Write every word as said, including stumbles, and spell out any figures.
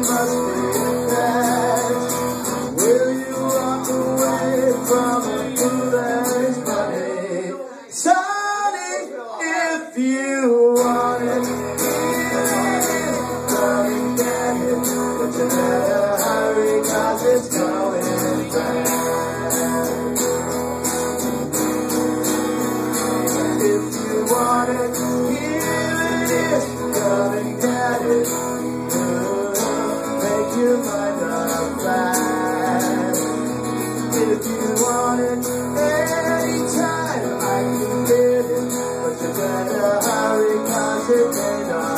must be fast. Will you walk away from a foolish money? Sonny, if you want it, come and get it. But you better hurry, 'cause it's going fast. If you want it, here it is. Come and get it. Make your mind up fast. If you want it anytime, I can get it. But you better hurry, 'cause it may not